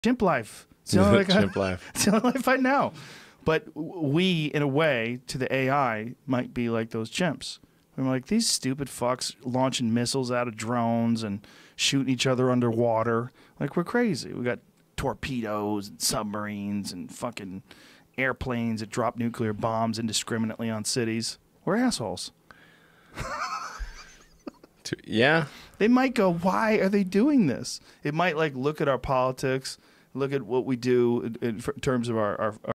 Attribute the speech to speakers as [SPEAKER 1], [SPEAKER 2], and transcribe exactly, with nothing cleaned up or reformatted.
[SPEAKER 1] chimp life. It's the only, like,
[SPEAKER 2] Chimp life.
[SPEAKER 1] It's the only life I know. But we, in a way, to the A I, might be like those chimps. We're like, these stupid fucks launching missiles out of drones and shooting each other underwater. Like, we're crazy. We got torpedoes and submarines and fucking airplanes that drop nuclear bombs indiscriminately on cities. We're assholes.
[SPEAKER 2] Yeah.
[SPEAKER 1] They might go, why are they doing this? It might, like, look at our politics, look at what we do in, in terms of our, our,